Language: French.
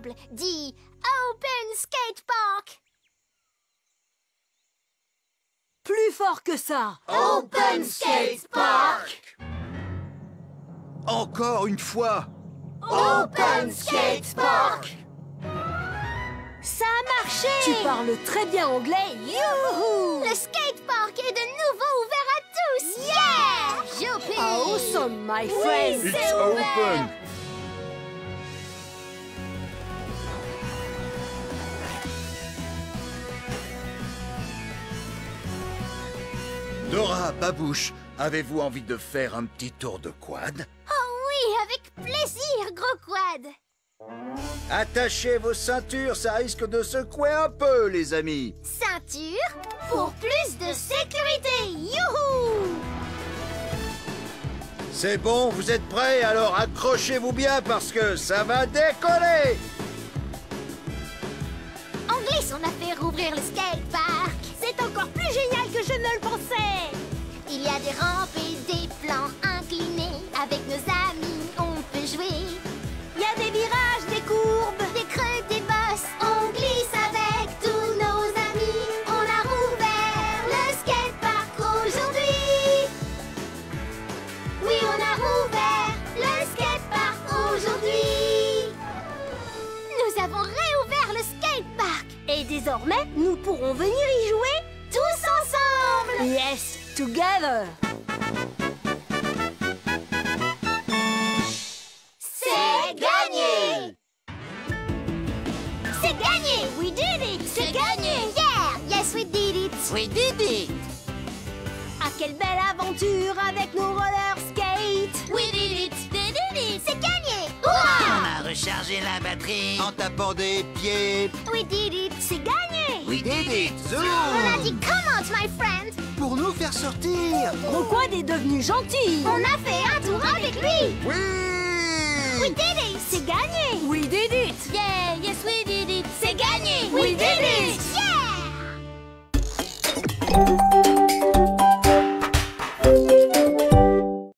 ensemble. Dis Open Skate Park. Plus fort que ça. Open Skate Park. Encore une fois. Open Skate Park. Ça a marché. Tu parles très bien anglais. Youhou! Le skatepark est de nouveau ouvert à tous. Yeah! Youpi! Awesome, my friend. It's open. Dora, Babouche, avez-vous envie de faire un petit tour de quad? Oh oui, avec plaisir, gros quad. Attachez vos ceintures, ça risque de secouer un peu, les amis. Ceinture pour plus de sécurité. Youhou! C'est bon, vous êtes prêts? Alors accrochez-vous bien parce que ça va décoller. En glisse, on a fait rouvrir le skatepark. C'est encore plus génial que je ne le pensais. Il y a des rampes et des plans inclinés. Avec nos amis, on peut jouer. Il y a des virages, des courbes, des creux, des bosses. On glisse avec tous nos amis. On a rouvert le skatepark aujourd'hui. Oui, on a rouvert le skatepark aujourd'hui. Nous avons réouvert le skatepark. Et désormais, nous pourrons venir y jouer tous ensemble. Yes, together. C'est gagné! C'est gagné! We did it. C'est gagné! Yeah! Yes, we did it! We did it! Ah, quelle belle aventure avec nos roller skates. We did it! We did it! C'est gagné! On Hurrah! a rechargé la batterie. En tapant des pieds. We did it! C'est gagné. We did it! Zoom! On a dit come on, my friend! Pour nous faire sortir. Gros quad est devenu gentil. On a fait un tour avec lui! Oui! We did it! C'est gagné. We did it. Yeah! Yes, we